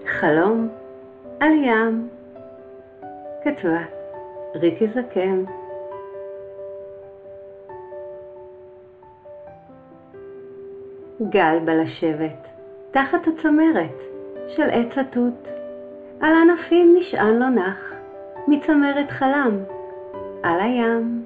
חלום על ים. כתבה ריקי זקן. גל בא לשבת תחת הצמרת של עץ התות, על ענפים נשען לו נח, מצמרת חלם על הים.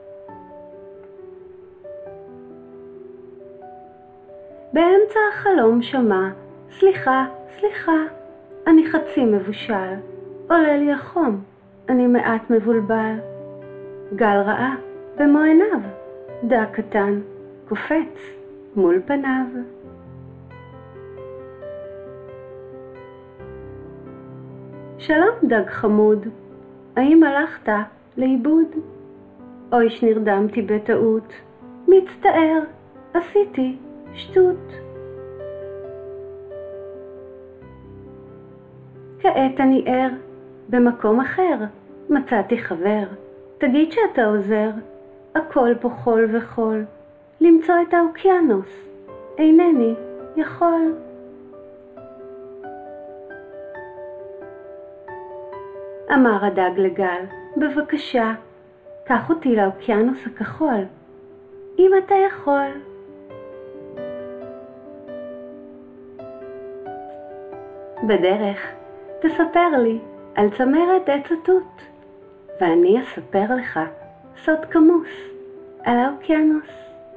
באמצע החלום שמע, סליחה, סליחה, אני חצי מבושל, עולה לי החום, אני מעט מבולבל. גל ראה במו עיניו דג קטן קופץ מול פניו. שלום דג חמוד, האם הלכת לאיבוד? אוי שנרדמתי בטעות, מצטער, עשיתי שטות. כעת אני ער, במקום אחר מצאתי חבר, תגיד שאתה עוזר, הכל פה חול וחול, למצוא את האוקיינוס, אינני יכול. אמר הדג לגל, בבקשה, קח אותי לאוקיינוס הכחול, אם אתה יכול. בדרך תספר לי על צמרת עץ התות, ואני אספר לך סוד כמוס על האוקיינוס.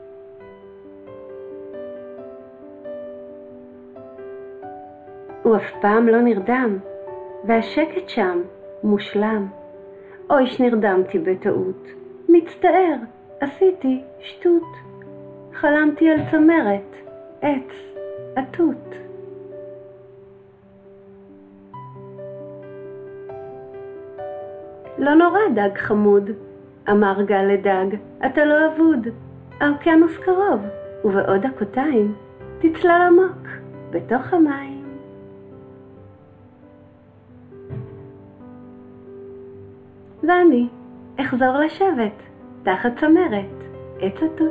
הוא אף פעם לא נרדם, והשקט שם מושלם. אוי שנרדמתי בטעות, מצטער, עשיתי שטות. חלמתי על צמרת עץ התות. לא נורא דג חמוד, אמר גל לדג, אתה לא אבוד, האוקיינוס קרוב, ובעוד דקותיים תצלל עמוק בתוך המים. ואני אחזור לשבת תחת צמרת עץ התות.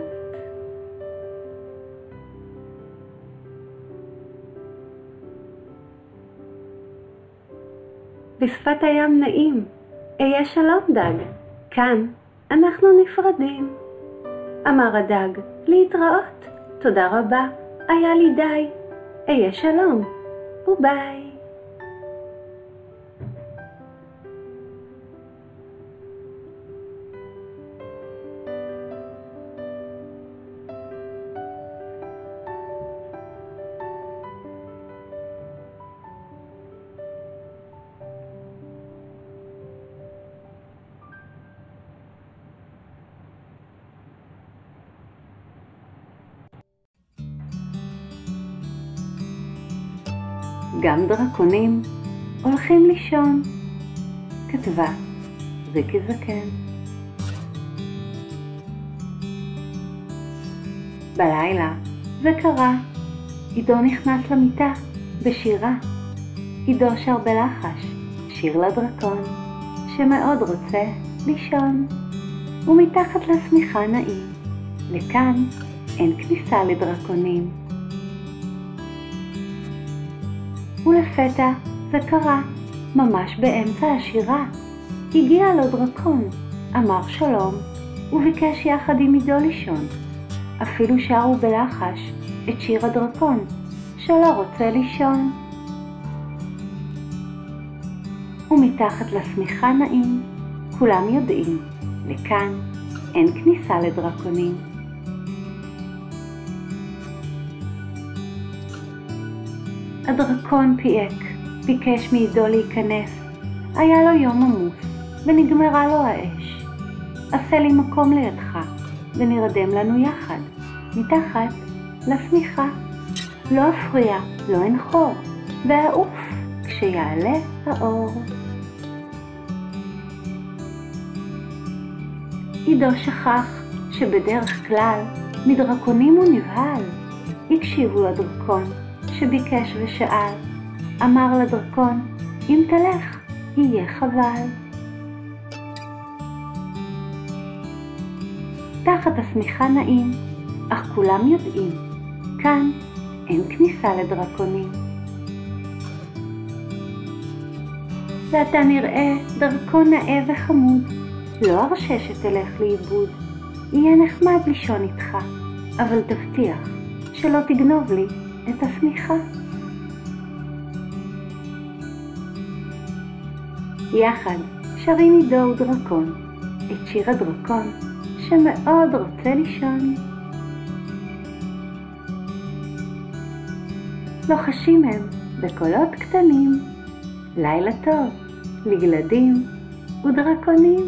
בשפת הים נעים, אהיה שלום דג, כאן אנחנו נפרדים. אמר הדג, להתראות, תודה רבה, היה לי די, אהיה שלום וביי. גם דרקונים הולכים לישון. כתבה ריקי זקן. בלילה זה קרה, עידו נכנס למיטה בשירה. עידו שר בלחש שיר לדרקון שמאוד רוצה לישון, ומתחת לשמיכה נעים, לכאן אין כניסה לדרקונים. ולפתע זה קרה, ממש באמצע השירה. הגיע לו דרקון, אמר שלום, וביקש יחד עם עידו לישון. אפילו שרו בלחש את שיר הדרקון, שלא רוצה לישון. ומתחת לשמיכה נעים, כולם יודעים, לכאן אין כניסה לדרקונים. הדרקון פייק, ביקש מעידו להיכנס. היה לו יום עמוס, ונגמרה לו האש. עשה לי מקום לידך, ונרדם לנו יחד, מתחת לשמיכה. לא אפריע, לא אנחור, ואעוף כשיעלה האור. עידו שכח שבדרך כלל מדרקונים הוא נבהל. הקשיבו לדרקון שביקש ושאל, אמר לדרקון, אם תלך יהיה חבל. תחת השמיכה נעים, אך כולם יודעים, כאן אין כניסה לדרקונים. ואתה נראה דרכון נאה וחמוד. לא ארשה שתלך לאיבוד. יהיה נחמד לישון איתך, אבל תבטיח שלא תגנוב לי את השמיכה. יחד שרים עידו ודרקון את שיר הדרקון שמאוד רוצה לישון. לוחשים הם בקולות קטנים, לילה טוב לגלדים ודרקונים.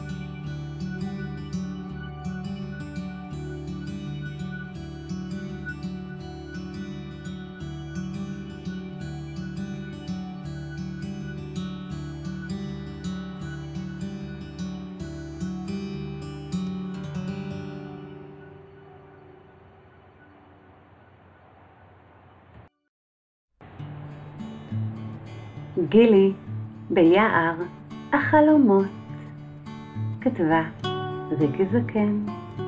גילי ביער החלומות. כתבה ריקי זקן.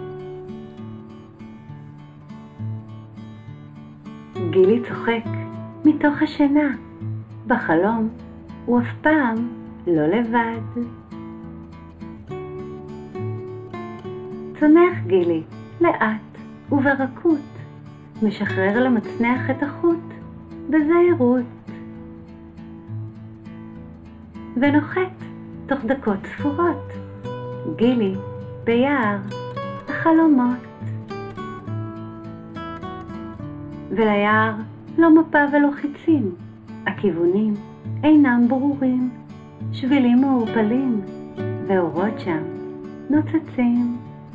גילי צוחק מתוך השינה. בחלום הוא אף פעם לא לבד. צונח גילי לאט וברכות, משחרר למצנח את החוט בזהירות, ונוחת תוך דקות ספורות. גילי ביער החלומות. וליער לא מפה ולא חיצים, הכיוונים אינם ברורים, שבילים מעורפלים ואורות שם נוצצים.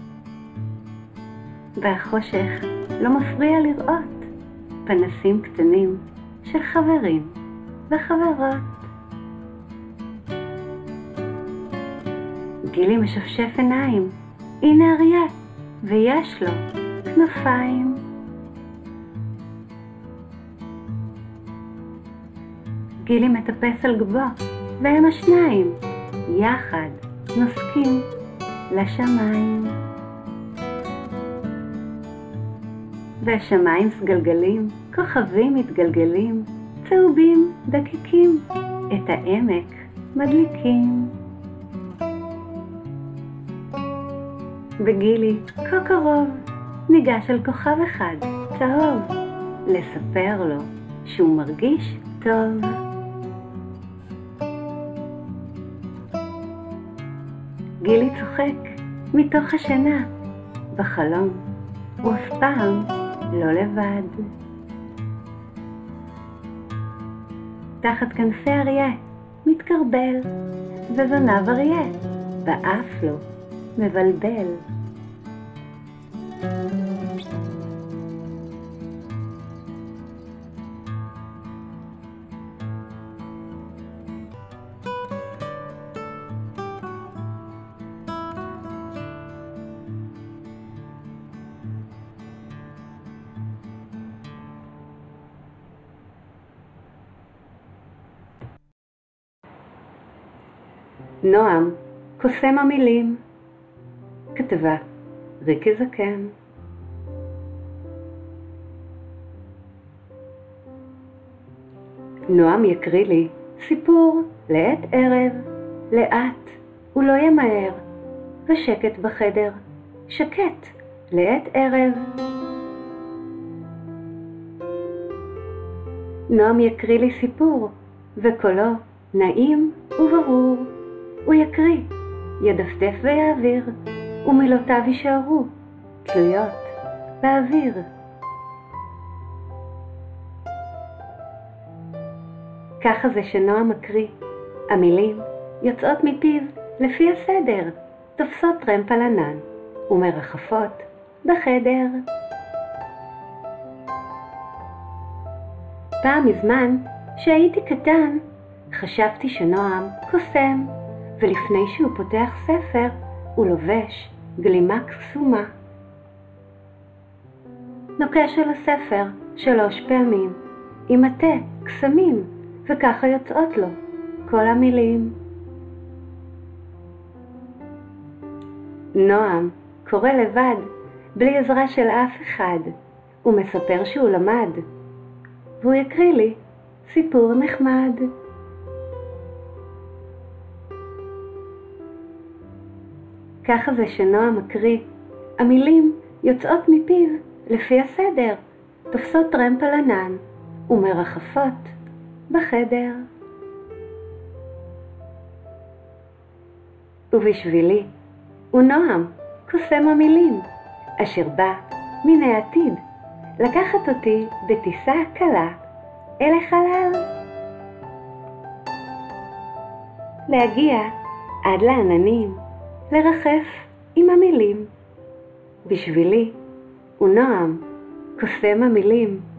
והחושך לא מפריע לראות פנסים קטנים של חברים וחברות. גילי משפשף עיניים, הנה אריה, ויש לו כנפיים. גילי מטפס על גבו, והם השניים יחד נוסקים לשמיים. והשמיים סגלגלים, כוכבים מתגלגלים, צהובים דקיקים, את העמק מדליקים. וגילי כה קרוב ניגש אל כוכב אחד צהוב, לספר לו שהוא מרגיש טוב. גילי צוחק מתוך השינה. בחלום הוא אף פעם לא לבד. תחת כנפי אריה מתקרבל, וזנב אריה באף לו מבלבל. נועם קוסם המילים. כתבה ריקי זקן. נועם יקריא לי סיפור לעת ערב, לאט הוא לא ימהר, ושקט בחדר, שקט לעת ערב. נועם יקריא לי סיפור, וקולו נעים וברור. הוא יקריא, ידפדף ויעביר, ומילותיו יישארו תלויות באוויר. ככה זה שנועם מקריא. המילים יוצאות מפיו לפי הסדר, תופסות טרמפ על ענן ומרחפות בחדר. פעם מזמן, שהייתי קטן, חשבתי שנועם קוסם, ולפני שהוא פותח ספר, הוא לובש גלימה קסומה. נוקש על הספר 3 פעמים, עם מטה, קסמים, וככה יוצאות לו כל המילים. נועם קורא לבד, בלי עזרה של אף אחד. הוא מספר שהוא למד, והוא יקריא לי סיפור נחמד. ככה זה שנועם מקריא. המילים יוצאות מפיו לפי הסדר, תופסות טרמפ על ענן ומרחפות בחדר. ובשבילי הוא נועם, קוסם המילים, אשר בא מן העתיד לקחת אותי בטיסה קלה אל החלל. להגיע עד לעננים, לרחף עם המילים. בשבילי הוא נועם, קוסם המילים.